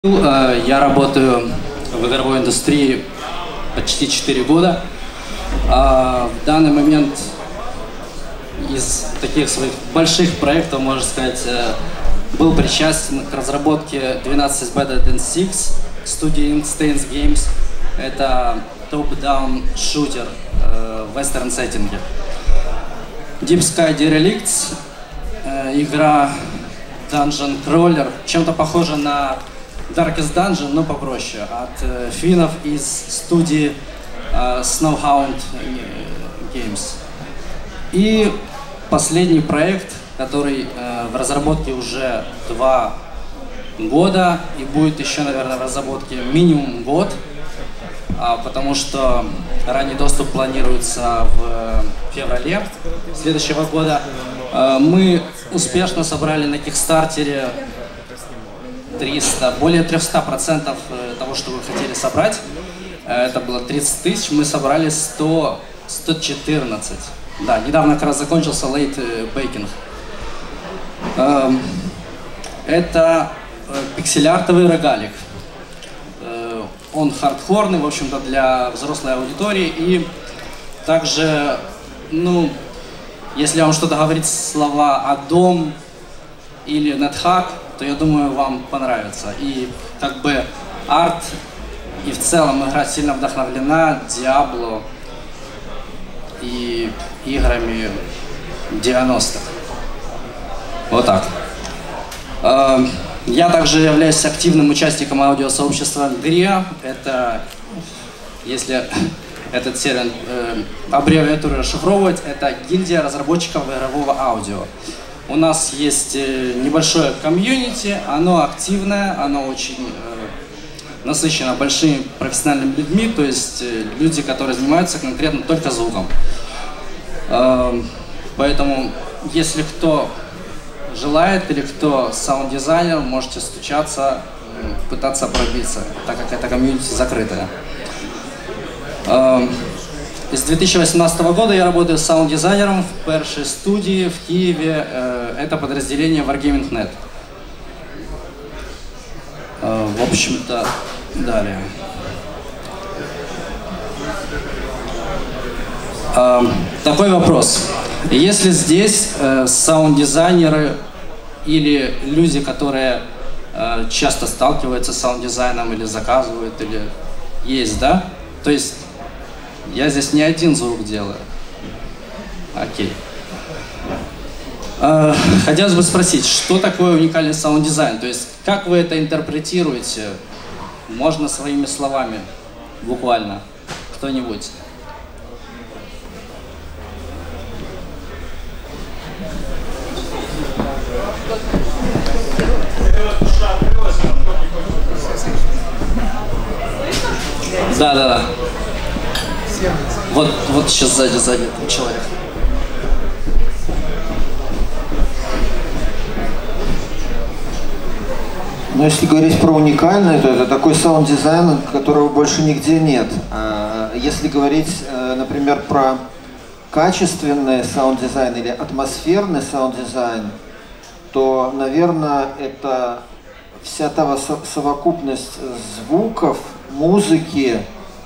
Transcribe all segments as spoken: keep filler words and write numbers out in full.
Я работаю в игровой индустрии почти четыре года. В данный момент из таких своих больших проектов, можно сказать, был причастен к разработке двенадцать is better than six студии Instance Games. Это топ-даун шутер в вестерн сеттинге. Deep Sky Derelicts, игра Dungeon Crawler, чем-то похожа на Darkest Dungeon, но попроще, от э, финнов из студии э, Snowhound Games. И последний проект, который э, в разработке уже два года и будет еще, наверное, в разработке минимум год, а, потому что ранний доступ планируется в феврале следующего года. Э, мы успешно собрали на Кикстартере триста, более трёхсот процентов того, что вы хотели собрать. Это было тридцать тысяч, мы собрали сто, сто четырнадцать. Да, недавно как раз закончился Late Baking. Это пиксель-артовый рогалик. Он хардкорный, в общем-то, для взрослой аудитории. И также, ну, если вам что-то говорит слова «Адом» или «NetHack», то я думаю, вам понравится. И как бы арт и в целом игра сильно вдохновлена Diablo и играми девяностых. Вот так. Я также являюсь активным участником аудиосообщества Гриа. Это, если этот термин э, аббревиатуру расшифровывать, это гильдия разработчиков игрового аудио. У нас есть небольшое комьюнити, оно активное, оно очень э, насыщено большими профессиональными людьми, то есть э, люди, которые занимаются конкретно только звуком. Э, поэтому, если кто желает или кто саунд-дизайнер, можете стучаться, э, пытаться пробиться, так как это комьюнити закрытое. Э, С две тысячи восемнадцатого года я работаю саунд-дизайнером в першей студии в Киеве. Это подразделение Wargaming точка нет. В общем-то, далее. Такой вопрос. Если здесь саунд-дизайнеры или люди, которые часто сталкиваются с саунд-дизайном или заказывают, или есть, да? То есть я здесь не один звук делаю. Окей. Э, хотелось бы спросить, что такое уникальный саунд-дизайн? То есть, как вы это интерпретируете? Можно своими словами, буквально. Кто-нибудь? Да, да, да. Вот, вот сейчас сзади, сзади человек. Но если говорить про уникальный, то это такой саунд-дизайн, которого больше нигде нет. Если говорить, например, про качественный саунд-дизайн или атмосферный саунд-дизайн, то, наверное, это вся та совокупность звуков, музыки,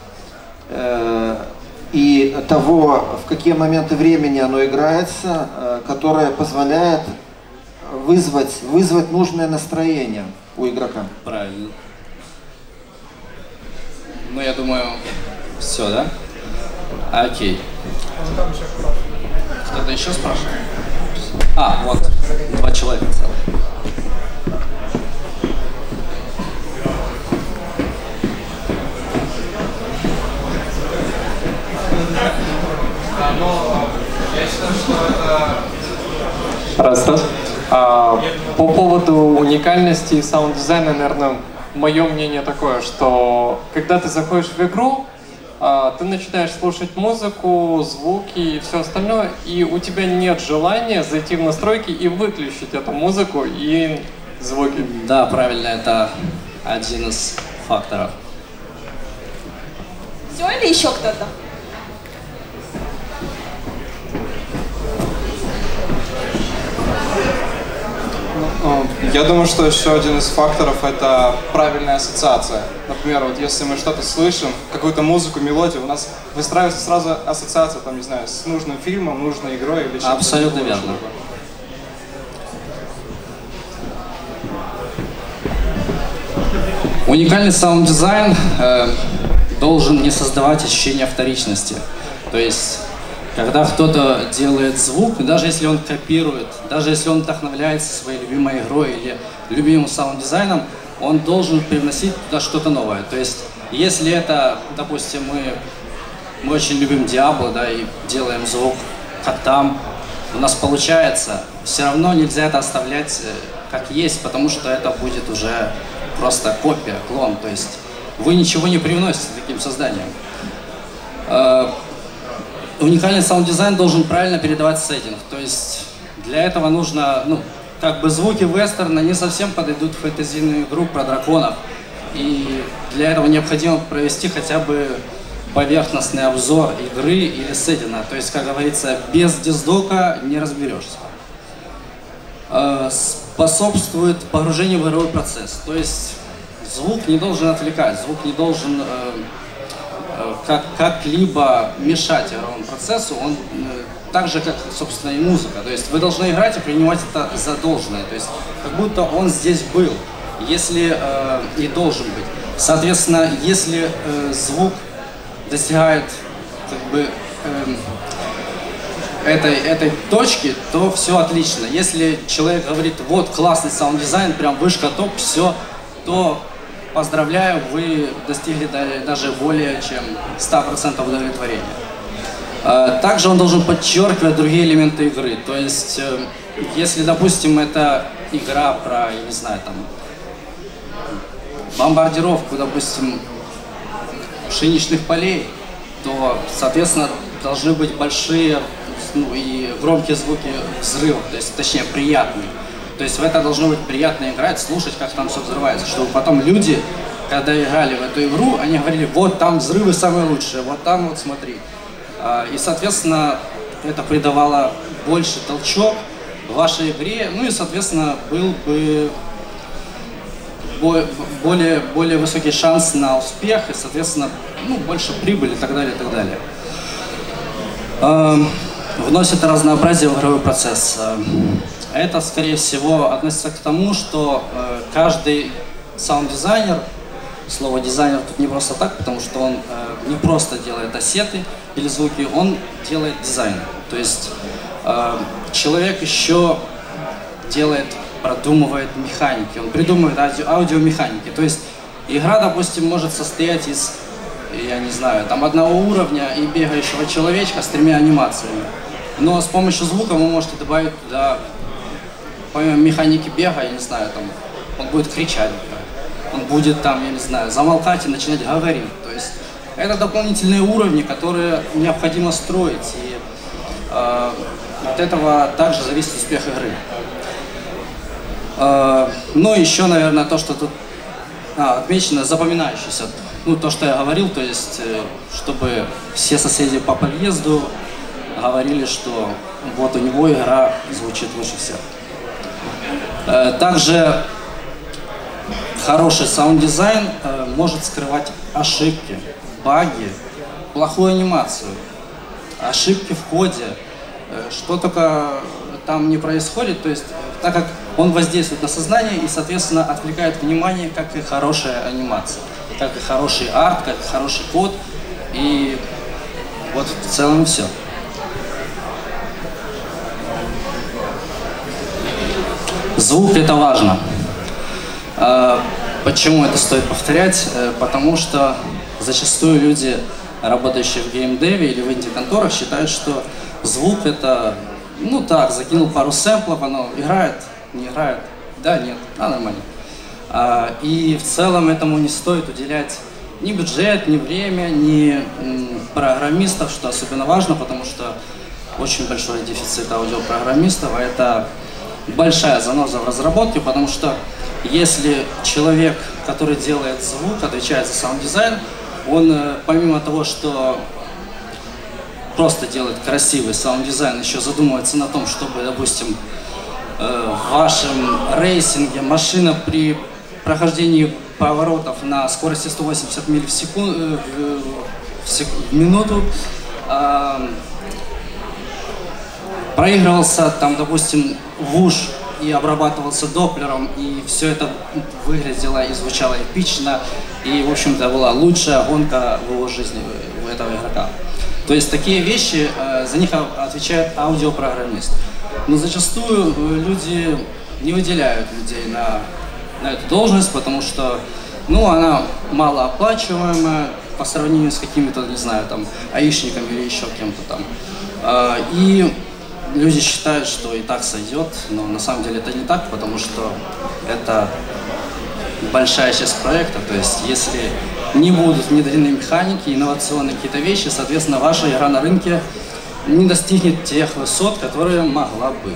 и того, в какие моменты времени оно играется, которое позволяет вызвать, вызвать нужное настроение у игрока. Правильно. Ну, я думаю, все, да? Окей. Кто-то еще спрашивает? А, вот, два человека целых. Но я считаю, что это... Раз, раз. А, по поводу уникальности саунд-дизайна, наверное, мое мнение такое, что когда ты заходишь в игру, а, ты начинаешь слушать музыку, звуки и все остальное, и у тебя нет желания зайти в настройки и выключить эту музыку и звуки. Да, правильно, это один из факторов. Все или еще кто-то? Я думаю, что еще один из факторов — это правильная ассоциация. Например, вот если мы что-то слышим, какую-то музыку, мелодию, у нас выстраивается сразу ассоциация, там, не знаю, с нужным фильмом, нужной игрой или чем-то. Абсолютно верно. Уникальный саунд-дизайн э, должен не создавать ощущение вторичности. То есть, когда кто-то делает звук, даже если он копирует, даже если он вдохновляется своей любимой игрой или любимым саунд-дизайном, он должен привносить туда что-то новое. То есть, если это, допустим, мы, мы очень любим Diablo, да, и делаем звук как там, у нас получается, все равно нельзя это оставлять как есть, потому что это будет уже просто копия, клон. То есть, вы ничего не привносите таким созданием. Уникальный саунд-дизайн должен правильно передавать сеттинг, то есть для этого нужно, ну, как бы звуки вестерна не совсем подойдут в фэнтезийную игру про драконов, и для этого необходимо провести хотя бы поверхностный обзор игры или сеттинга, то есть, как говорится, без диздока не разберешься. Способствует погружению в игровой процесс, то есть звук не должен отвлекать, звук не должен как, как-либо мешать игровому процессу, он так же, как, собственно, и музыка. То есть вы должны играть и принимать это за должное, то есть как будто он здесь был, если э, и должен быть. Соответственно, если э, звук достигает как бы э, этой, этой точки, то все отлично. Если человек говорит, вот классный саунд-дизайн, прям вышка топ, все, то поздравляю, вы достигли даже более чем ста процентов удовлетворения. Также он должен подчеркивать другие элементы игры. То есть, если, допустим, это игра про, я не знаю, там, бомбардировку, допустим, пшеничных полей, то, соответственно, должны быть большие, ну, и громкие звуки взрывов, то есть, точнее, приятные. То есть в это должно быть приятно играть, слушать, как там все взрывается, чтобы потом люди, когда играли в эту игру, они говорили, вот там взрывы самые лучшие, вот там вот смотри. И, соответственно, это придавало больше толчок вашей игре, ну и, соответственно, был бы более, более высокий шанс на успех и, соответственно, ну, больше прибыли и так далее, и так далее. Вносит разнообразие в игровой процесс. Это, скорее всего, относится к тому, что э, каждый саунд-дизайнер, слово дизайнер тут не просто так, потому что он э, не просто делает ассеты или звуки, он делает дизайн. То есть э, человек еще делает, продумывает механики, он придумывает ауди аудиомеханики. То есть игра, допустим, может состоять из, я не знаю, там одного уровня и бегающего человечка с тремя анимациями. Но с помощью звука вы можете добавить туда, помимо механики бега, я не знаю, там, он будет кричать, он будет там, я не знаю, замолкать и начинать говорить. То есть это дополнительные уровни, которые необходимо строить, и э, от этого также зависит успех игры. Э, ну и еще, наверное, то, что тут а, отмечено, запоминающееся. Ну, то, что я говорил, то есть, э, чтобы все соседи по подъезду говорили, что вот у него игра звучит лучше всех. Также хороший саунд-дизайн может скрывать ошибки, баги, плохую анимацию, ошибки в коде, что только там не происходит, то есть так как он воздействует на сознание и, соответственно, отвлекает внимание, как и хорошая анимация, как и хороший арт, как и хороший код, и вот в целом все. Звук — это важно. Почему это стоит повторять? Потому что зачастую люди, работающие в геймдеве или в инди-конторах, считают, что звук — это, ну так, закинул пару сэмплов, оно играет, не играет, да, нет, а нормально. И в целом этому не стоит уделять ни бюджет, ни время, ни программистов, что особенно важно, потому что очень большой дефицит аудиопрограммистов, а это большая заноза в разработке, потому что если человек, который делает звук, отвечает за саунд-дизайн, он помимо того, что просто делает красивый саунд-дизайн, еще задумывается на том, чтобы, допустим, э, в вашем рейсинге машина при прохождении поворотов на скорости сто восемьдесят миль в, секунд, э, в, сек, в минуту э, проигрывался там, допустим, в уж и обрабатывался доплером, и все это выглядело и звучало эпично, и, в общем-то, была лучшая гонка в его жизни, у этого игрока. То есть такие вещи, за них отвечает аудиопрограммист. Но зачастую люди не выделяют людей на, на эту должность, потому что, ну, она малооплачиваемая по сравнению с какими-то, не знаю, там, аишниками или еще кем-то там. И люди считают, что и так сойдет, но на самом деле это не так, потому что это большая часть проекта. То есть если не будут внедрены механики, инновационные какие-то вещи, соответственно, ваша игра на рынке не достигнет тех высот, которые могла бы.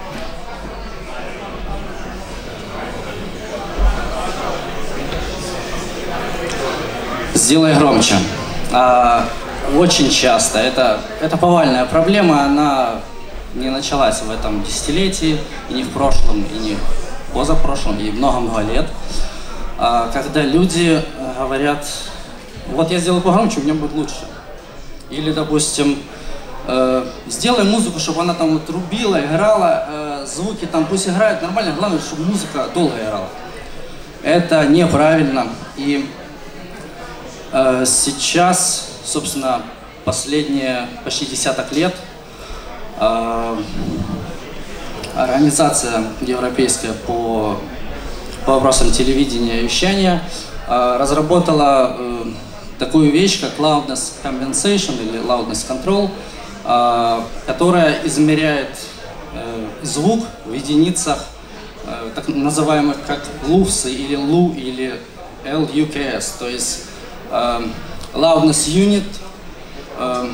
Сделай громче. А, очень часто это, это повальная проблема, она не началась в этом десятилетии, и не в прошлом, и не в позапрошлом, и много-много лет. А, когда люди говорят, вот я сделаю погромче, у меня будет лучше. Или, допустим, э, сделай музыку, чтобы она там вот рубила, играла, э, звуки там пусть играют нормально, главное, чтобы музыка долго играла. Это неправильно. И э, сейчас, собственно, последние почти десяток лет э, организация европейская по, по вопросам телевидения и вещания э, разработала э, такую вещь, как loudness compensation или loudness control, э, которая измеряет э, звук в единицах, э, так называемых как луфсы или лу или эл ю кей эс, то есть э, loudness unit э,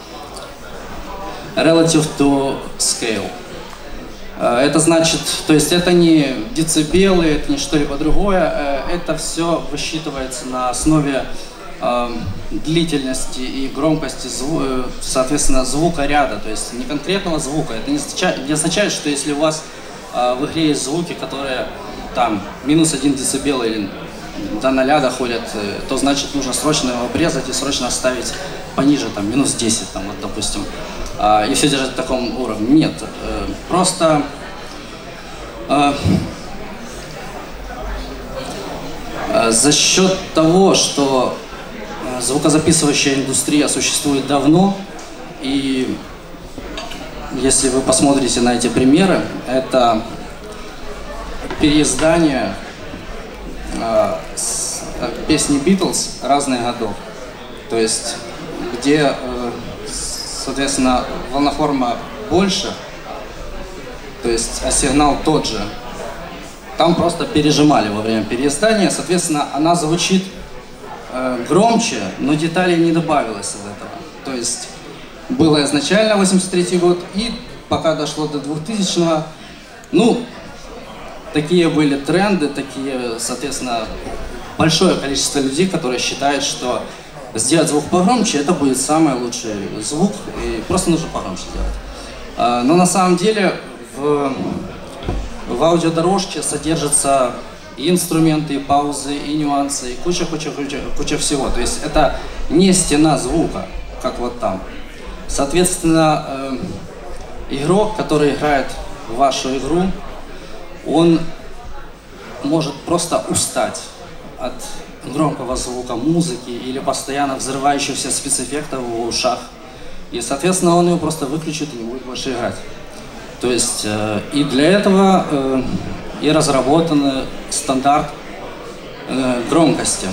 relative to scale. Э, это значит, то есть это не децибелы, это не что-либо другое, э, это все высчитывается на основе э, длительности и громкости, зву соответственно, звука ряда, то есть не конкретного звука. Это не означает, не означает, что если у вас э, в игре есть звуки, которые там минус один децибел или до ноля доходят, э, то значит нужно срочно его обрезать и срочно оставить пониже, там минус десять, там, вот, допустим, э, и все держать в таком уровне. Нет, э, просто э, э, за счет того, что звукозаписывающая индустрия существует давно, и если вы посмотрите на эти примеры, это переиздание э, с, э, песни Beatles разных годов, то есть где, э, соответственно, волноформа больше, то есть а сигнал тот же, там просто пережимали во время переиздания, соответственно, она звучит громче, но деталей не добавилось из этого. То есть было изначально восемьдесят третий год, и пока дошло до двухтысячного, ну, такие были тренды, такие, соответственно, большое количество людей, которые считают, что сделать звук погромче, это будет самый лучший звук, и просто нужно погромче делать. Но на самом деле в, в аудиодорожке содержится и инструменты, и паузы, и нюансы, и куча-куча-куча куча всего. То есть это не стена звука, как вот там. Соответственно, э, игрок, который играет в вашу игру, он может просто устать от громкого звука музыки или постоянно взрывающихся спецэффектов в ушах. И, соответственно, он его просто выключит и не будет больше играть. То есть э, и для этого э, и разработан стандарт э, громкости.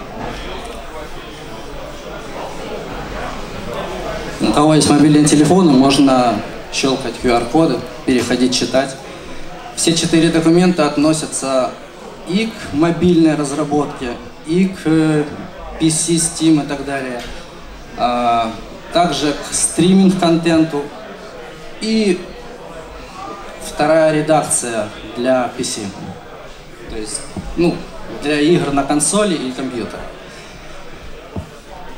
У кого есть мобильные телефоны, можно щелкать ку ар коды, переходить, читать. Все четыре документа относятся и к мобильной разработке, и к пи си, Steam и так далее, а также к стриминг-контенту и вторая редакция для пи си, то есть, ну, для игр на консоли и компьютере.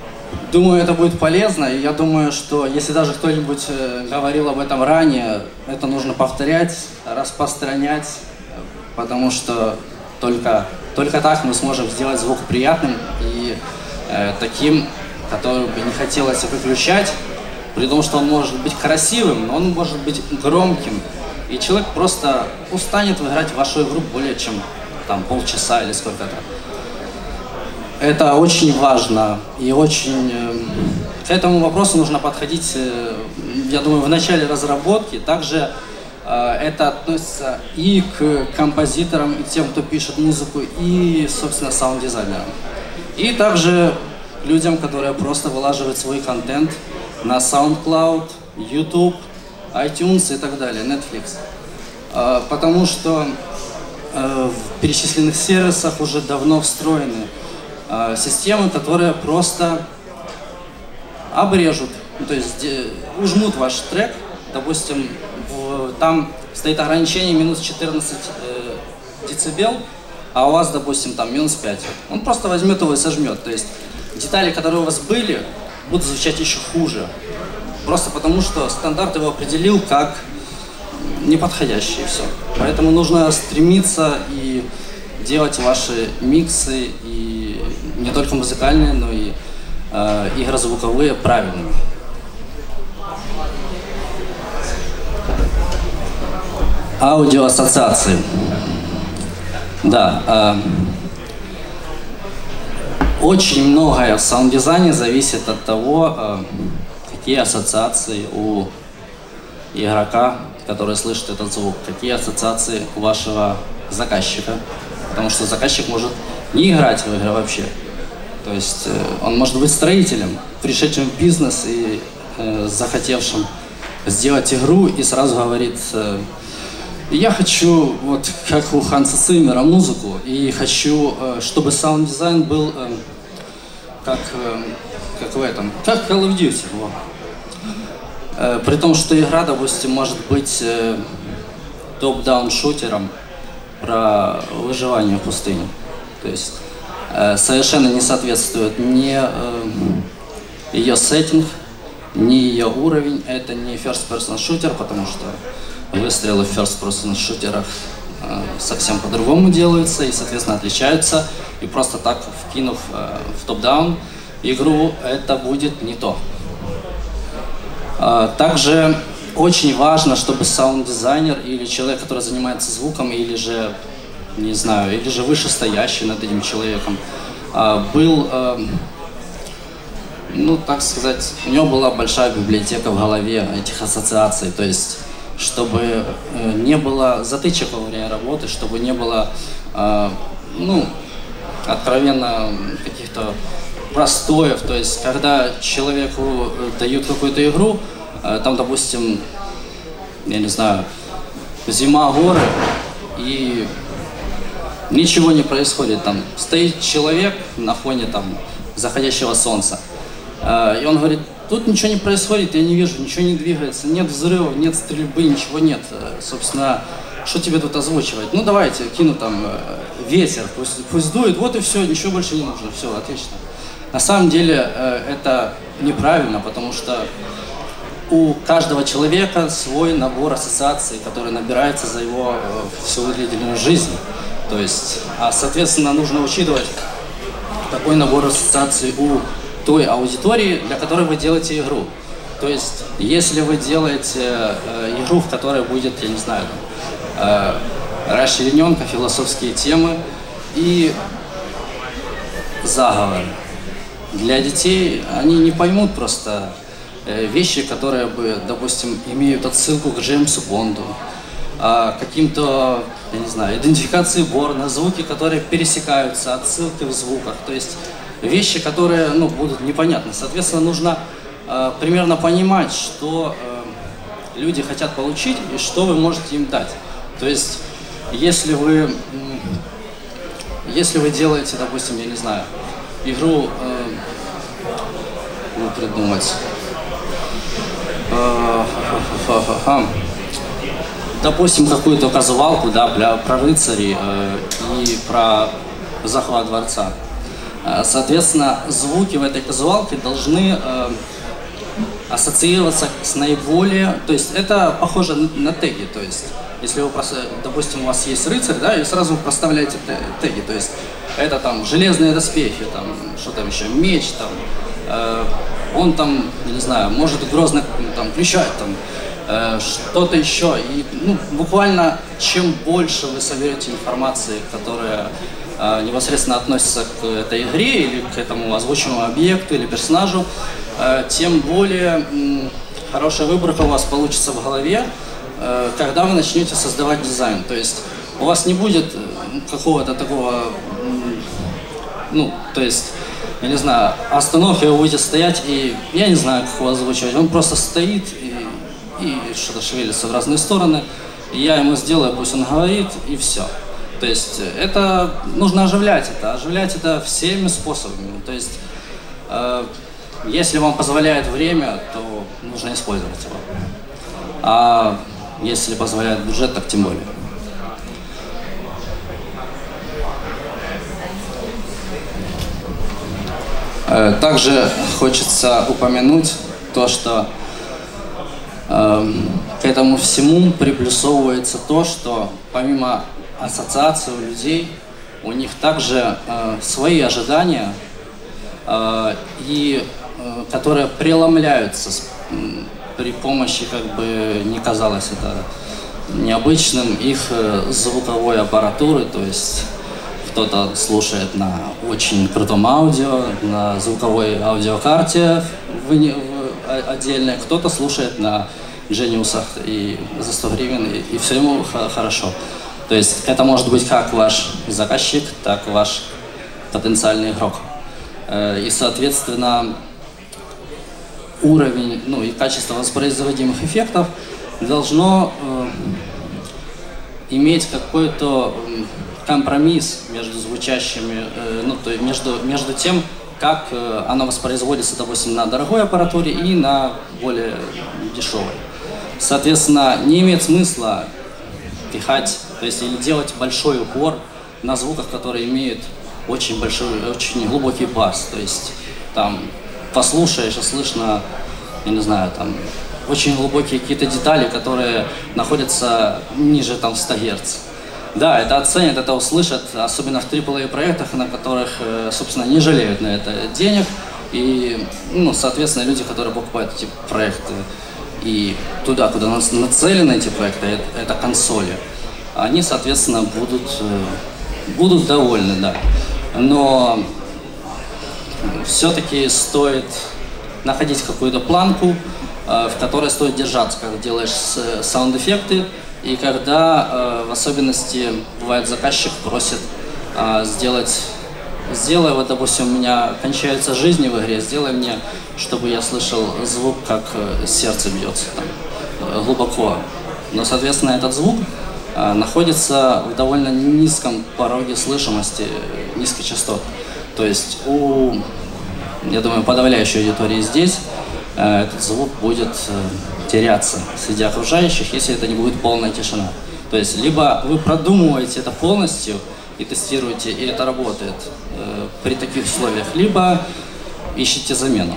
Думаю, это будет полезно, и я думаю, что если даже кто-нибудь говорил об этом ранее, это нужно повторять, распространять, потому что только, только так мы сможем сделать звук приятным и э, таким, который бы не хотелось выключать, при том, что он может быть красивым, но он может быть громким, и человек просто устанет играть в вашу игру более чем там, полчаса или сколько-то. Это очень важно, и очень э, к этому вопросу нужно подходить, э, я думаю, в начале разработки. Также э, это относится и к композиторам, и тем, кто пишет музыку, и, собственно, саунд-дизайнерам. И также людям, которые просто вылаживают свой контент на SoundCloud, YouTube, iTunes и так далее, Netflix. Э, потому что э, в перечисленных сервисах уже давно встроены системы, которые просто обрежут, то есть ужмут ваш трек, допустим, в, там стоит ограничение минус четырнадцать э, децибел, а у вас, допустим, там минус пять. Он просто возьмет его и сожмет, то есть детали, которые у вас были, будут звучать еще хуже, просто потому что стандарт его определил как неподходящий, все. Поэтому нужно стремиться и делать ваши миксы и не только музыкальные, но и э, игрозвуковые правильными. Аудиоассоциации. Да. Э, очень многое в саунд-дизайне зависит от того, э, какие ассоциации у игрока, который слышит этот звук, какие ассоциации у вашего заказчика. Потому что заказчик может не играть в игры вообще. То есть э, он может быть строителем, пришедшим в бизнес и э, захотевшим сделать игру, и сразу говорит, э, я хочу, вот как у Ханса Циммера, музыку, и хочу, э, чтобы саунд-дизайн был э, как, э, как в этом, как Call of Duty. Вот. Э, при том, что игра, допустим, может быть э, топ-даун шутером про выживание в пустыне. То есть э, совершенно не соответствует ни э, ее сеттинг, ни ее уровень. Это не first-person shooter, потому что выстрелы в first-person шутерах э, совсем по-другому делаются и, соответственно, отличаются. И просто так, вкинув э, в топ-даун игру, это будет не то. Э, также очень важно, чтобы саунд-дизайнер или человек, который занимается звуком, или же, не знаю, или же вышестоящий над этим человеком, был, ну, так сказать, у него была большая библиотека в голове этих ассоциаций, то есть, чтобы не было затычек во время работы, чтобы не было, ну, откровенно каких-то простоев, то есть, когда человеку дают какую-то игру, там, допустим, я не знаю, зима, горы, и ничего не происходит. Там стоит человек на фоне там заходящего солнца, и он говорит, тут ничего не происходит, я не вижу, ничего не двигается, нет взрывов, нет стрельбы, ничего нет. Собственно, что тебе тут озвучивать? Ну, давайте, кину там ветер, пусть, пусть дует, вот и все, ничего больше не нужно, все, отлично. На самом деле это неправильно, потому что у каждого человека свой набор ассоциаций, который набирается за его всю длительную жизнь. То есть, а, соответственно, нужно учитывать такой набор ассоциаций у той аудитории, для которой вы делаете игру. То есть, если вы делаете э, игру, в которой будет, я не знаю, э, расчлененка, философские темы и заговоры. Для детей они не поймут просто вещи, которые бы, допустим, имеют отсылку к Джеймсу Бонду, каким-то, я не знаю, идентификации Борна, звуки, которые пересекаются, отсылки в звуках, то есть вещи, которые, ну, будут непонятны. Соответственно, нужно э, примерно понимать, что э, люди хотят получить и что вы можете им дать. То есть, если вы, если вы делаете, допустим, я не знаю, игру, э, ну, придумать, допустим, какую-то казуалку, да, про, про рыцарей э, и про захват дворца. Соответственно, звуки в этой казуалке должны э, ассоциироваться с наиболее... То есть это похоже на, на теги. То есть, если вы, допустим, у вас есть рыцарь, да, и сразу проставляете теги. То есть это там железные доспехи, там, что там еще, меч, там, э, он там, не знаю, может грозно там, кричать, там, э, что-то еще. И ну, буквально чем больше вы соберете информации, которая э, непосредственно относится к этой игре или к этому озвученному объекту или персонажу, э, тем более э, хорошая выборка у вас получится в голове, э, когда вы начнете создавать дизайн. То есть у вас не будет какого-то такого, ну, то есть, я не знаю, остановки, вы будете стоять, и я не знаю, как его озвучивать. Он просто стоит и, и что-то шевелится в разные стороны. И я ему сделаю, пусть он говорит, и все. То есть это нужно оживлять это, оживлять это всеми способами. То есть, э, если вам позволяет время, то нужно использовать его. А если позволяет бюджет, так тем более. Также хочется упомянуть то, что э, к этому всему приплюсовывается то, что помимо ассоциаций у людей, у них также э, свои ожидания, э, и, э, которые преломляются с, э, при помощи, как бы не казалось это необычным, их э, звуковой аппаратуры, то есть кто-то слушает на очень крутом аудио, на звуковой аудиокарте в, в, отдельной, кто-то слушает на Genius'ах и за сто гривен, и, и все ему хорошо. То есть это может быть как ваш заказчик, так и ваш потенциальный игрок. И, соответственно, уровень, ну, и качество воспроизводимых эффектов должно э, иметь какой-то э, компромисс между звучащими, э, ну, то есть между, между тем, как э, оно воспроизводится, допустим, на дорогой аппаратуре и на более дешевой. Соответственно, не имеет смысла пихать, то есть или делать большой упор на звуках, которые имеют очень большой, очень глубокий бас. То есть там послушаешь и слышно, я не знаю, там очень глубокие какие-то детали, которые находятся ниже там ста герц. Да, это оценят, это услышат, особенно в трипл эй проектах, на которых, собственно, не жалеют на это денег. И, ну, соответственно, люди, которые покупают эти проекты и туда, куда нацелены эти проекты, это, это консоли, они, соответственно, будут, будут довольны, да. Но все-таки стоит находить какую-то планку, в которой стоит держаться, когда делаешь саунд-эффекты, и когда, в особенности, бывает, заказчик просит сделать, сделай, вот, допустим, у меня кончается жизнь в игре, сделай мне, чтобы я слышал звук, как сердце бьется там, глубоко. Но, соответственно, этот звук находится в довольно низком пороге слышимости, низкой частоты. То есть у, я думаю, подавляющей аудитории здесь этот звук будет теряться среди окружающих, если это не будет полная тишина. То есть либо вы продумываете это полностью и тестируете, и это работает э, при таких условиях, либо ищите замену.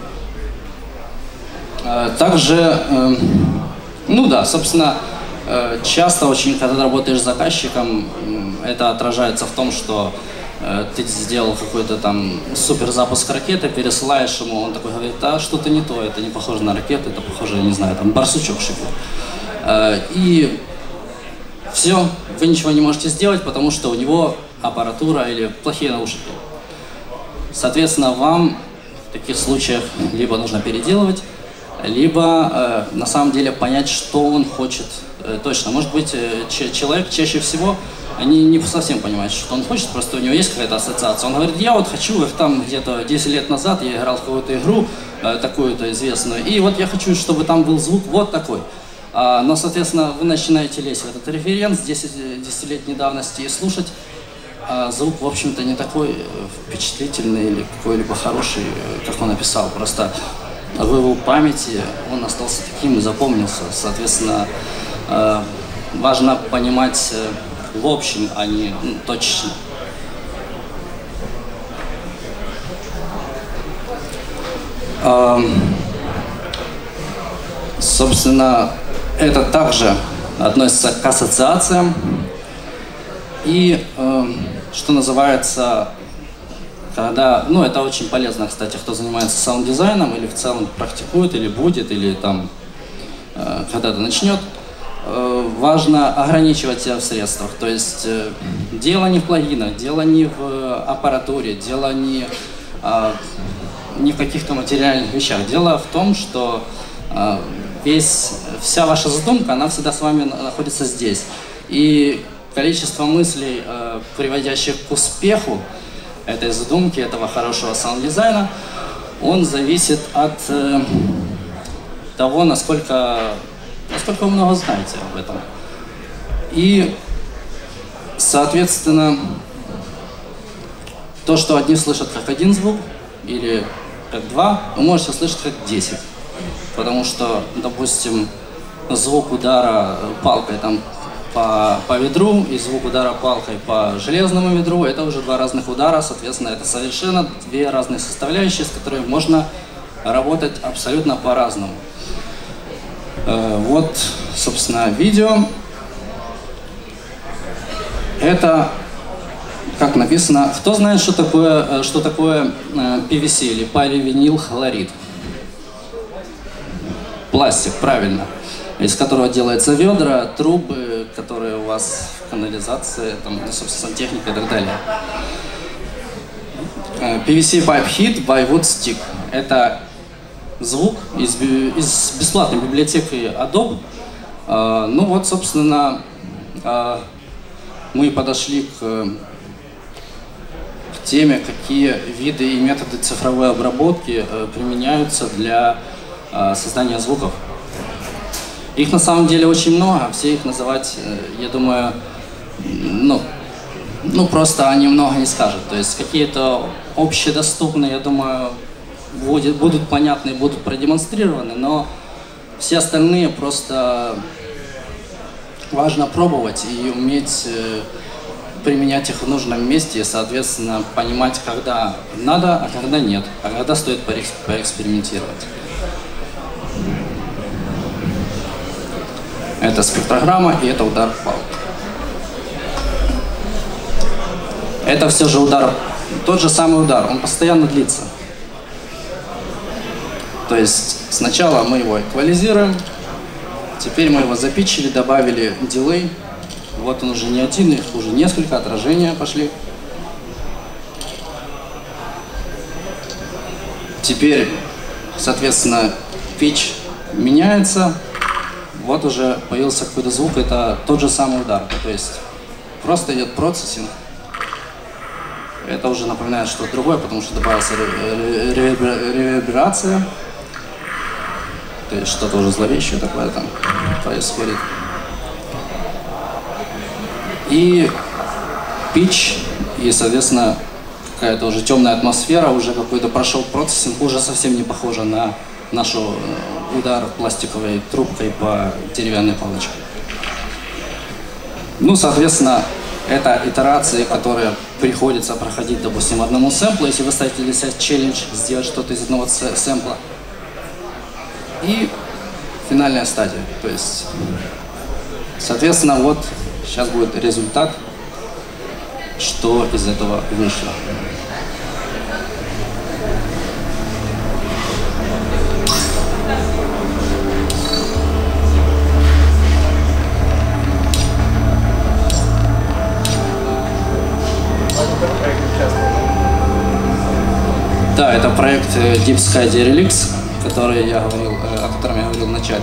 Э, также, э, ну да, собственно, э, часто очень, когда работаешь с заказчиком, э, это отражается в том, что ты сделал какой-то там супер запуск ракеты, пересылаешь ему, он такой говорит, а что-то не то, это не похоже на ракету, это похоже, не знаю, там барсучок шипит. И все, вы ничего не можете сделать, потому что у него аппаратура или плохие наушники. Соответственно, вам в таких случаях либо нужно переделывать, либо э, на самом деле понять, что он хочет э, точно. Может быть, э, человек чаще всего они не совсем понимают, что он хочет, просто у него есть какая-то ассоциация. Он говорит, я вот хочу, их там где-то десять лет назад я играл в какую-то игру, э, такую-то известную, и вот я хочу, чтобы там был звук вот такой. А, но, соответственно, вы начинаете лезть в этот референс десятилетней давности и слушать, а звук, в общем-то, не такой впечатлительный или какой-либо хороший, как он описал. Просто в его памяти он остался таким и запомнился. Соответственно, э, важно понимать в общем, а не ну, точечно. Собственно, это также относится к ассоциациям. И, что называется, когда, ну, это очень полезно, кстати, кто занимается саунд-дизайном или в целом практикует, или будет, или там когда-то начнет, важно ограничивать себя в средствах. То есть дело не в плагинах, дело не в аппаратуре, дело не, не в каких-то материальных вещах. Дело в том, что весь, вся ваша задумка, она всегда с вами находится здесь. И количество мыслей, приводящих к успеху этой задумки, этого хорошего саунд-дизайна, он зависит от того, насколько, насколько вы много знаете об этом. И, соответственно, то, что одни слышат как один звук или как два, вы можете слышать как десять. Потому что, допустим, звук удара палкой там, по, по ведру и звук удара палкой по железному ведру — это уже два разных удара, соответственно, это совершенно две разные составляющие, с которыми можно работать абсолютно по-разному. Вот, собственно, видео. Это, как написано, кто знает, что такое, что такое пи ви си или поливинилхлорид? Пластик, правильно, из которого делаются ведра, трубы, которые у вас в канализации, там, собственно, техника и так далее. пи ви си Pipe Hit by Wood Stick. Это звук из, из бесплатной библиотеки Adobe. Ну вот, собственно, мы подошли к, к теме, какие виды и методы цифровой обработки применяются для создания звуков. Их на самом деле очень много, все их называть, я думаю, ну, ну просто они много не скажут. То есть какие-то общедоступные, я думаю, будет, будут понятны, будут продемонстрированы, но все остальные просто важно пробовать и уметь применять их в нужном месте и, соответственно, понимать, когда надо, а когда нет, а когда стоит поэкспериментировать. Это спектрограмма и это удар палкой. Это все же удар, тот же самый удар, он постоянно длится. То есть сначала мы его эквализируем, теперь мы его запичили, добавили дилей. Вот он уже не один, их уже несколько, отражения пошли. Теперь, соответственно, pitch меняется. Вот уже появился какой-то звук, это тот же самый удар. То есть просто идет процессинг. Это уже напоминает что-то другое, потому что добавилась реверберация. То есть что-то уже зловещее такое там происходит. И pitch, и, соответственно, какая-то уже темная атмосфера, уже какой-то прошел процессинг, уже совсем не похоже на нашу удар пластиковой трубкой по деревянной палочке. Ну, соответственно, это итерации, которые приходится проходить, допустим, одному сэмплу, если вы ставите для себя челлендж сделать что-то из одного сэмпла. И финальная стадия. То есть, соответственно, вот сейчас будет результат, что из этого вышло. Да, это проект Deep Sky Derelict, который я говорил, о котором я говорил в начале.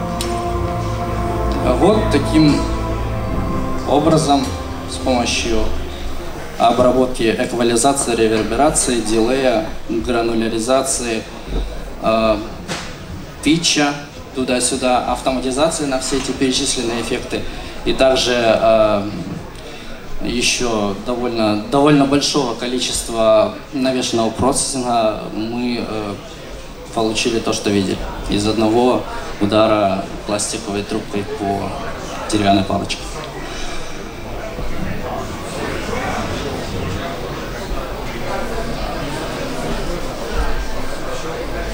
Вот таким образом, с помощью обработки эквализации, реверберации, дилея, грануляризации, э, питча, туда-сюда, автоматизации на все эти перечисленные эффекты, и также э, еще довольно, довольно большого количества навешенного процессинга мы э, получили то, что видели. Из одного удара пластиковой трубкой по деревянной палочке.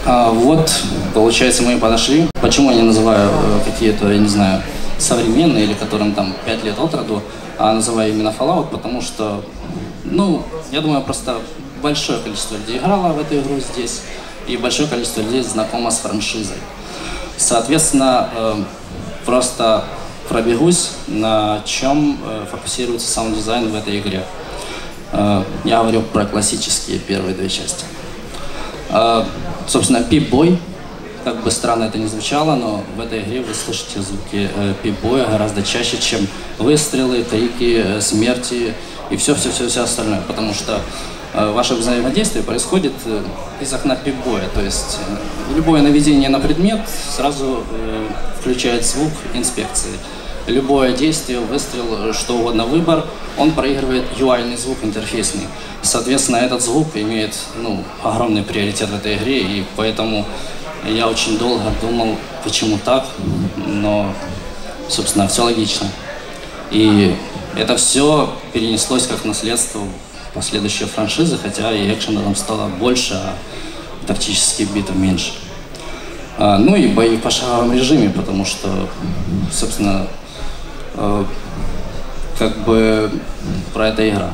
А, вот, получается, мы подошли. Почему я не называю э, какие-то, я не знаю, современные или которым там пять лет от роду, а называю именно Fallout, потому что, ну, я думаю, просто большое количество людей играло в эту игру здесь, и большое количество людей знакомо с франшизой. Соответственно, э, просто пробегусь, на чем э, фокусируется саунд-дизайн в этой игре. Э, я говорю про классические первые две части. Э, собственно, Pip-Boy, как бы странно это ни звучало, но в этой игре вы слышите звуки э, Pip-Boy гораздо чаще, чем выстрелы, крики, э, смерти и все-все-все остальное, потому что э, ваше взаимодействие происходит э, из окна Pip-Boy, то есть э, любое наведение на предмет сразу э, включает звук инспекции. Любое действие, выстрел, что угодно, выбор, он проигрывает ю ай-ный звук, интерфейсный. Соответственно, этот звук имеет, ну, огромный приоритет в этой игре, и поэтому я очень долго думал, почему так, но, собственно, все логично. И это все перенеслось как наследство в последующие франшизы, хотя и экшена там стало больше, а тактических битв меньше. А, ну и бои в пошаговом режиме, потому что, собственно, э, как бы про это игра.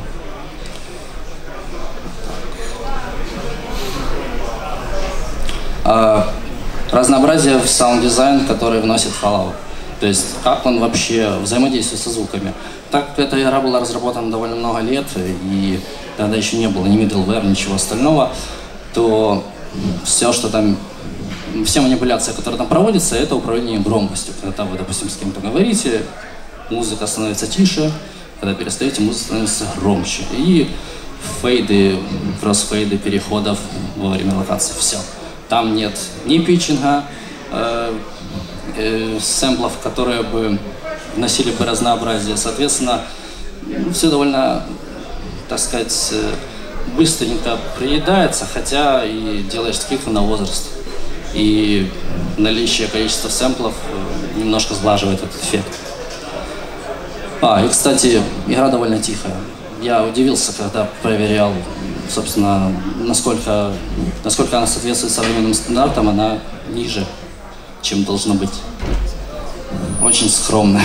А, разнообразие в саунд-дизайн, который вносит Fallout. То есть, как он вообще взаимодействует со звуками. Так как эта игра была разработана довольно много лет, и тогда еще не было ни middleware, ничего остального, то все, что там, все манипуляции, которые там проводятся, это управление громкостью. Когда вы, допустим, с кем-то говорите, музыка становится тише, когда перестаете, музыка становится громче. И фейды, кроссфейды переходов во время локации, все. Там нет ни питчинга, э, э, сэмплов, которые бы вносили бы разнообразие. Соответственно, все довольно, так сказать, быстренько приедается, хотя и делаешь скидку на возраст. И наличие количества сэмплов немножко сглаживает этот эффект. А, и, кстати, игра довольно тихая. Я удивился, когда проверял, собственно, насколько, насколько она соответствует современным стандартам, она ниже, чем должно быть. Очень скромно.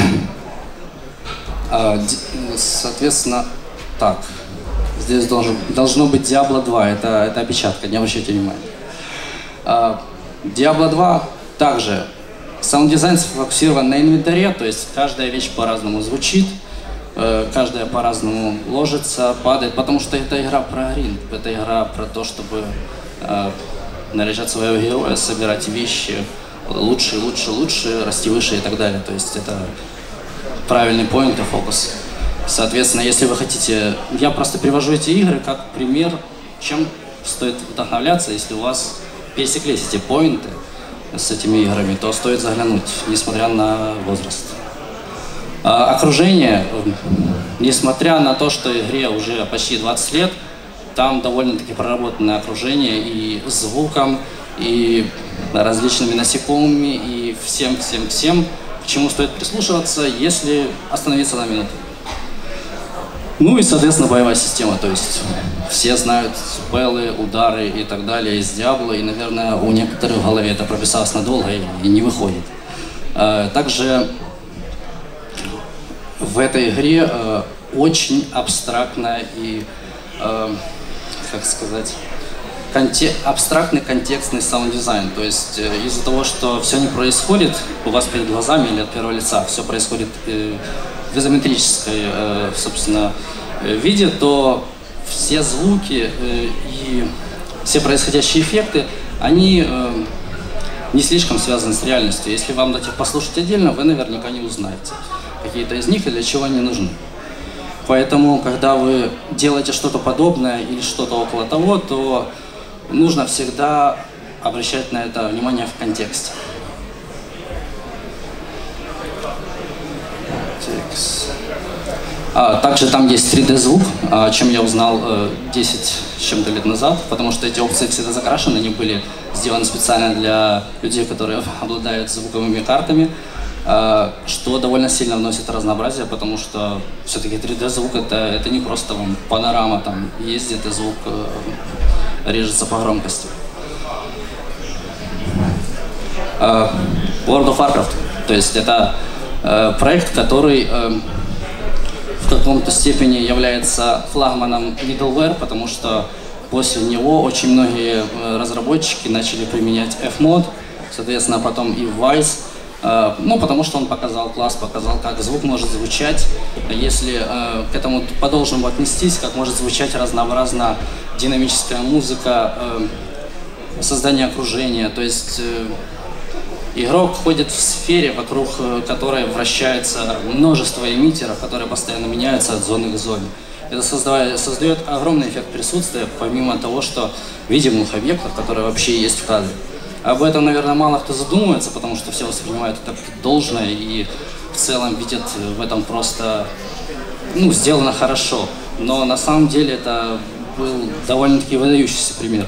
А, соответственно, так. Здесь должен, должно быть Diablo два, это, это опечатка, не обращайте внимания. А, Diablo два также. Саунд-дизайн сфокусирован на инвентаре, то есть каждая вещь по-разному звучит, каждая по-разному ложится, падает, потому что это игра про гринд, это игра про то, чтобы э, наряжать своего героя, собирать вещи лучше, лучше, лучше, расти выше и так далее. То есть это правильный point и фокус. Соответственно, если вы хотите... Я просто привожу эти игры как пример, чем стоит вдохновляться, если у вас пересеклись эти поинты с этими играми, то стоит заглянуть, несмотря на возраст. А, окружение, несмотря на то, что игре уже почти двадцать лет, там довольно-таки проработанное окружение и звуком, и различными насекомыми, и всем-всем-всем, к чему стоит прислушиваться, если остановиться на минуту. Ну и, соответственно, боевая система, то есть все знают спеллы, удары и так далее из Diablo, и, наверное, у некоторых в голове это прописалось надолго и, и не выходит. А, также в этой игре а, очень абстрактная и, а, как сказать, конте абстрактный контекстный саунд-дизайн, то есть э, из-за того, что все не происходит у вас перед глазами или от первого лица, все происходит э, в изометрической, э, собственно, э, виде, то все звуки э, и все происходящие эффекты, они э, не слишком связаны с реальностью. Если вам дать их послушать отдельно, вы наверняка не узнаете какие-то из них и для чего они нужны. Поэтому, когда вы делаете что-то подобное или что-то около того, то нужно всегда обращать на это внимание в контексте. А, также там есть три дэ звук, о чем я узнал э, десять с чем-то лет назад, потому что эти опции всегда закрашены, они были сделаны специально для людей, которые обладают звуковыми картами, э, что довольно сильно вносит разнообразие, потому что все-таки три дэ звук это, это не просто вам панорама там ездит и звук э, режется по громкости. World of Warcraft. То есть это проект, который в каком-то степени является флагманом middleware, потому что после него очень многие разработчики начали применять эф мод, соответственно, потом и Wwise, ну, потому что он показал класс, показал, как звук может звучать, если к этому по-должному отнестись, как может звучать разнообразно динамическая музыка, создание окружения, то есть игрок ходит в сфере, вокруг которой вращается множество эмиттеров, которые постоянно меняются от зоны к зоне. Это создает, создает огромный эффект присутствия, помимо того, что видимых объектов, которые вообще есть в кадре. Об этом, наверное, мало кто задумывается, потому что все воспринимают это как должное и в целом видят в этом просто, ну, сделано хорошо. Но на самом деле это был довольно-таки выдающийся пример.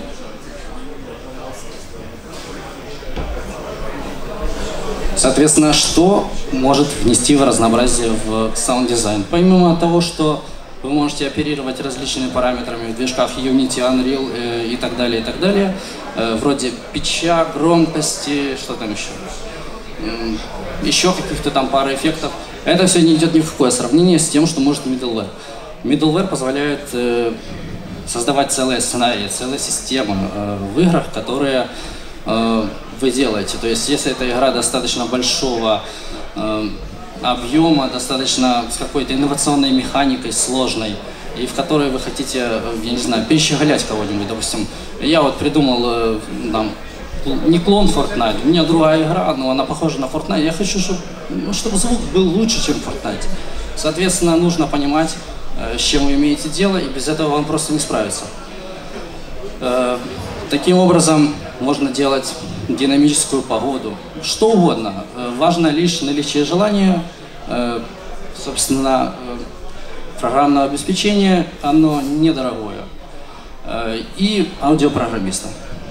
Соответственно, что может внести в разнообразие в саунд-дизайн? Помимо того, что вы можете оперировать различными параметрами в движках Unity, Unreal э, и так далее, и так далее, э, вроде питча, громкости, что там еще, э, еще каких-то там пары эффектов. Это все не идет ни в какое сравнение с тем, что может middleware. Middleware позволяет э, создавать целые сценарии, целые системы э, в играх, которые э, вы делаете. То есть, если эта игра достаточно большого э, объема, достаточно с какой-то инновационной механикой сложной, и в которой вы хотите, я не знаю, перещеголять кого-нибудь, допустим. Я вот придумал э, там, не клон Fortnite, у меня другая игра, но она похожа на Fortnite. Я хочу, чтобы, ну, чтобы звук был лучше, чем в Fortnite. Соответственно, нужно понимать, э, с чем вы имеете дело, и без этого вам просто не справиться. Э, таким образом, можно делать динамическую погоду, что угодно. Важно лишь наличие желания, собственно, программного обеспечения, оно недорогое, и аудиопрограммиста.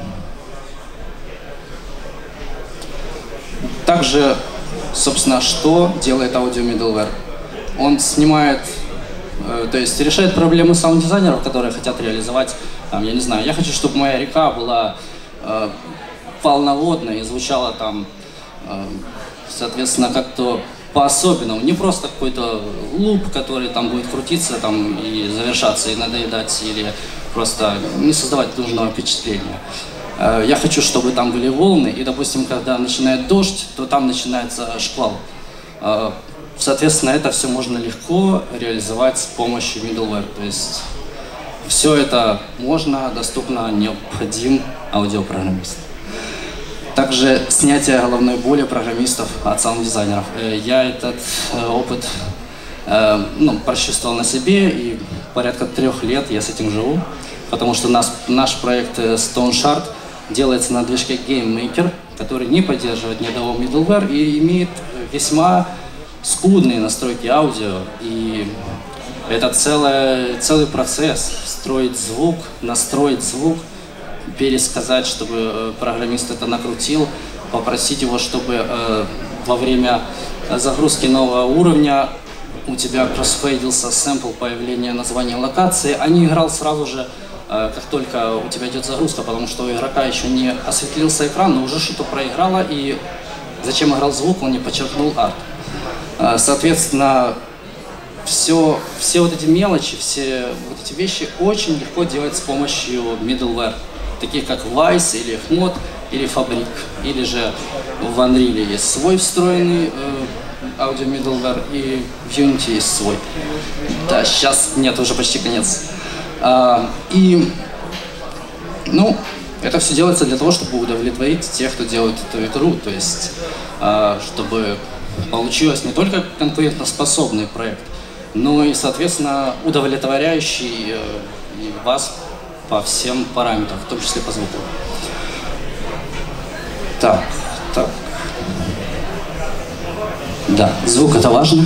Также, собственно, что делает аудио middleware? Он снимает, то есть решает проблемы саунд-дизайнеров, которые хотят реализовать, там, я не знаю, я хочу, чтобы моя река была полноводная и звучала там, соответственно, как-то по-особенному. Не просто какой-то луп, который там будет крутиться там, и завершаться, и надоедать, или просто не создавать нужного впечатления. Я хочу, чтобы там были волны, и, допустим, когда начинает дождь, то там начинается шквал. Соответственно, это все можно легко реализовать с помощью middleware. То есть все это можно, доступно, необходим аудиопрограммист. Также снятие головной боли программистов от саунд-дизайнеров. Я этот опыт ну, прочувствовал на себе, и порядка трех лет я с этим живу, потому что наш, наш проект Stone Shard делается на движке GameMaker, который не поддерживает ни одного middleware и имеет весьма скудные настройки аудио. И это целый, целый процесс — строить звук, настроить звук, пересказать, чтобы программист это накрутил, попросить его, чтобы э, во время загрузки нового уровня у тебя кроссфейдился сэмпл появления названия локации, а не играл сразу же, э, как только у тебя идет загрузка, потому что у игрока еще не осветлился экран, но уже что-то проиграло, и зачем играл звук, он не подчеркнул арт. Э, соответственно, все, все вот эти мелочи, все вот эти вещи очень легко делать с помощью middleware, таких как Wwise или эф мод или Fabric, или же в Unreal есть свой встроенный э, аудио middleware, и в Unity есть свой. Да, сейчас нет, уже почти конец. А, и, ну, это все делается для того, чтобы удовлетворить тех, кто делает эту игру, то есть, а, чтобы получилось не только конкурентоспособный проект, но и, соответственно, удовлетворяющий э, вас по всем параметрам, в том числе по звуку. Так, так. Да, звук — это важно.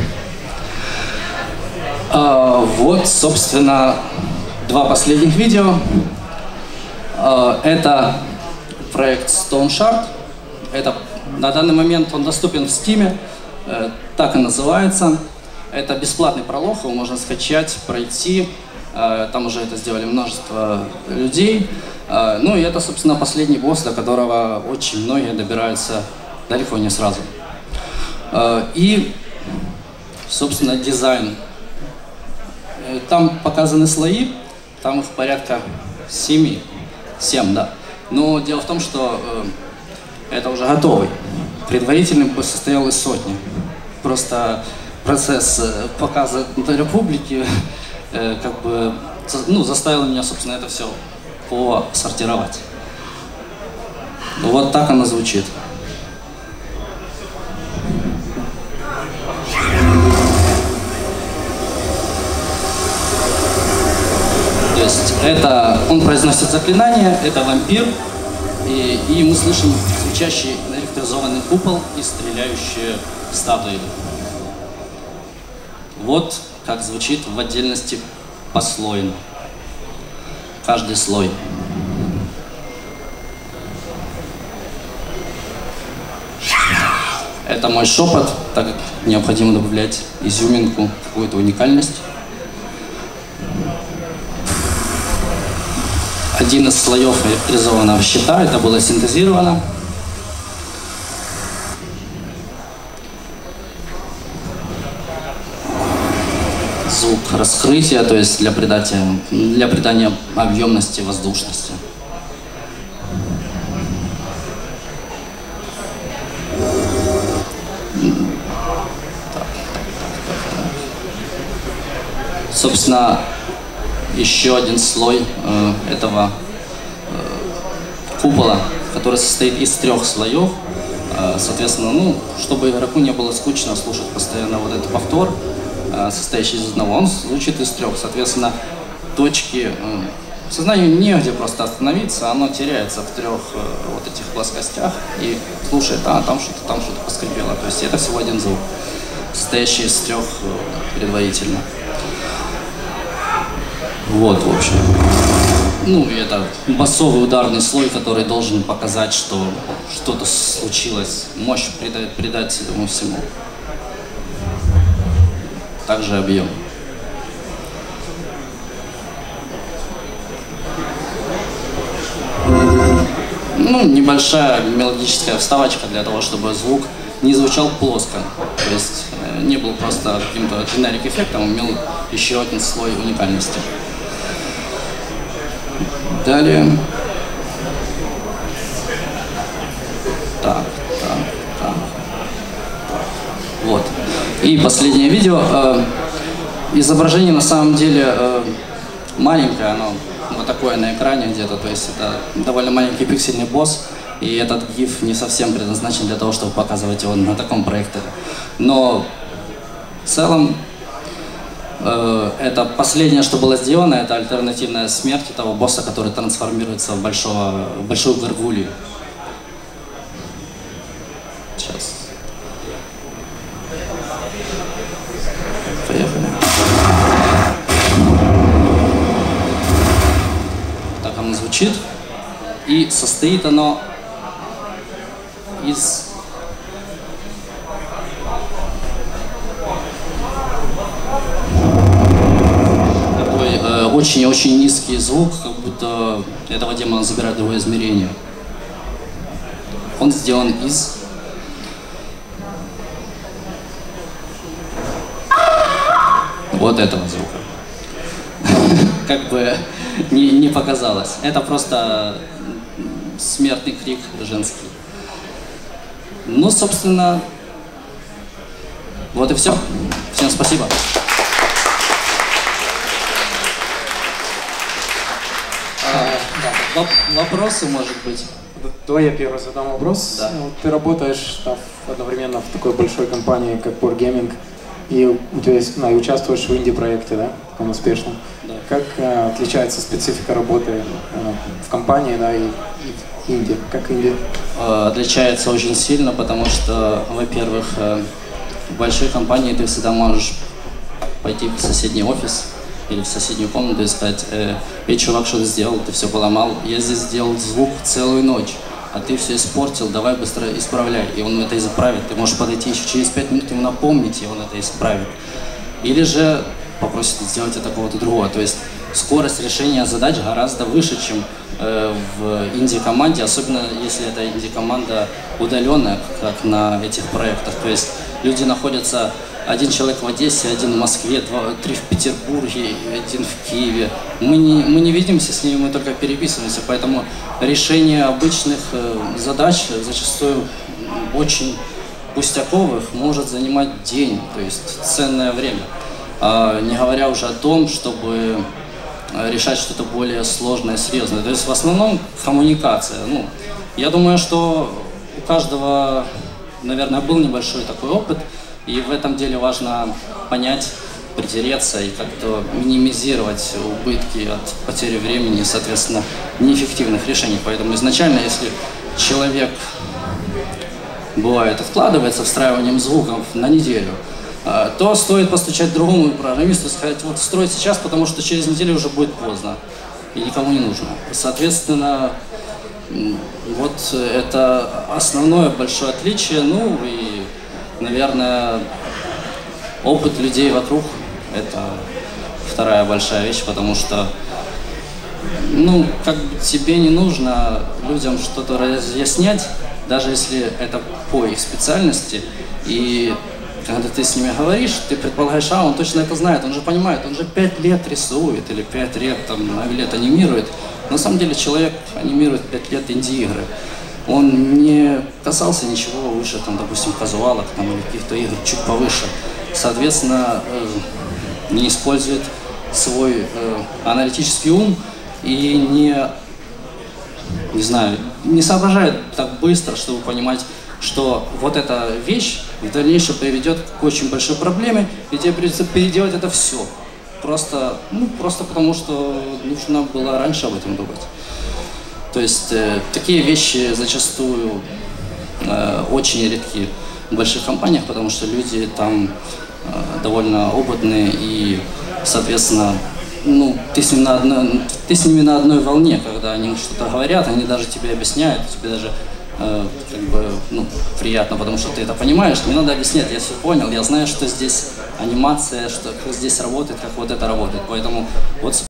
А, вот, собственно, два последних видео. А, это проект Stone Shard. Это, на данный момент он доступен в Steam. А, так и называется. Это бесплатный пролог, его можно скачать, пройти. Там уже это сделали множество людей. Ну и это, собственно, последний босс, до которого очень многие добираются далеко не сразу. И, собственно, дизайн. Там показаны слои, там их порядка семи, семь, да. Но дело в том, что это уже готовый. Предварительный босс состоял из сотни. Просто процесс показа для публики как бы, ну, заставил меня, собственно, это все посортировать. Вот так оно звучит. То есть это он произносит заклинание, это вампир, и, и мы слышим свечащий электризованный купол и стреляющие статуи. Вот как звучит в отдельности послойно. Каждый слой. Это мой шепот, так как необходимо добавлять изюминку, какую-то уникальность. Один из слоев электризованного щита, это было синтезировано. Звук раскрытия, то есть для придания, для придания объемности, воздушности. Собственно, еще один слой э, этого э, купола, который состоит из трех слоев. Э, соответственно, ну, чтобы игроку не было скучно слушать постоянно вот этот повтор, э, состоящий из одного, он звучит из трех. Соответственно, точки э, сознанию негде просто остановиться, оно теряется в трех э, вот этих плоскостях и слушает, а там что-то, там что-то поскрипело. То есть это всего один звук, состоящий из трех э, предварительно. Вот, в общем. Ну, и это басовый ударный слой, который должен показать, что что-то случилось, мощь придать, придать этому всему. Также объем. Ну, небольшая мелодическая вставочка для того, чтобы звук не звучал плоско. То есть не был просто каким-то generic эффектом, имел еще один слой уникальности. Далее. Так, так, так. Вот. И последнее видео. Э, изображение на самом деле э, маленькое, оно вот такое на экране где-то. То есть это довольно маленький пиксельный босс. И этот гиф не совсем предназначен для того, чтобы показывать его на таком проекторе. Но в целом э, это последнее, что было сделано, это альтернативная смерть того босса, который трансформируется в, большого, в большую гаргулью. Сейчас. Поехали. Так оно звучит. И состоит оно из такой э, очень-очень низкий звук, как будто этого демона забирает другое измерение. Он сделан из вот этого звука. Как бы не, не показалось. Это просто смертный крик женский. Ну, собственно, вот и все. Всем спасибо. А, да. Вопросы, может быть? Давай я первый задам вопрос. Да. Вот ты работаешь там, одновременно в такой большой компании, как Wargaming, и у тебя есть, ну, и участвуешь в инди-проекте, да, таком успешном. Да. Как э, отличается специфика работы э, в компании, да, и, и в инди? Как инди? Отличается очень сильно, потому что, во-первых, в большой компании ты всегда можешь пойти в соседний офис или в соседнюю комнату и сказать: эй, чувак, что ты сделал, ты все поломал, я здесь сделал звук целую ночь, а ты все испортил, давай быстро исправляй. И он это исправит. Ты можешь подойти еще через пять минут ему напомнить, и он это исправит. Или же попросит сделать это кого-то другого. То есть скорость решения задач гораздо выше, чем э, в инди-команде, особенно если это инди-команда удаленная, как на этих проектах. То есть люди находятся, один человек в Одессе, один в Москве, два, три в Петербурге, один в Киеве. Мы не, мы не видимся с ними, мы только переписываемся, поэтому решение обычных э, задач зачастую очень пустяковых может занимать день, то есть ценное время. А не говоря уже о том, чтобы решать что-то более сложное, серьезное. То есть в основном коммуникация. Ну, я думаю, что у каждого, наверное, был небольшой такой опыт, и в этом деле важно понять, притереться и как-то минимизировать убытки от потери времени и, соответственно, неэффективных решений. Поэтому изначально, если человек, бывает, откладывается встраиванием звуков на неделю, то стоит постучать другому программисту и сказать: вот строй сейчас, потому что через неделю уже будет поздно и никому не нужно. Соответственно, вот это основное большое отличие. Ну и, наверное, опыт людей вокруг – это вторая большая вещь, потому что, ну, как бы тебе не нужно людям что-то разъяснять, даже если это по их специальности, и когда ты с ними говоришь, ты предполагаешь, а он точно это знает, он же понимает, он же пять лет рисует или пять лет, там, лет анимирует. На самом деле человек анимирует пять лет инди-игры. Он не касался ничего выше, там, допустим, казуалок там, или каких-то игр чуть повыше. Соответственно, э, не использует свой э, аналитический ум и не, не знаю, не соображает так быстро, чтобы понимать, что вот эта вещь в дальнейшем приведет к очень большой проблеме, и тебе придется переделать это все. Просто, ну, просто потому, что нужно было раньше об этом думать. То есть э, такие вещи зачастую э, очень редки в больших компаниях, потому что люди там э, довольно опытные и, соответственно, ну, ты с, ним на одной, ты с ними на одной волне, когда они что-то говорят, они даже тебе объясняют, тебе даже э, как бы, ну, приятно, потому что ты это понимаешь, не надо объяснять, я все понял, я знаю, что здесь анимация, что как здесь работает, как вот это работает, поэтому вот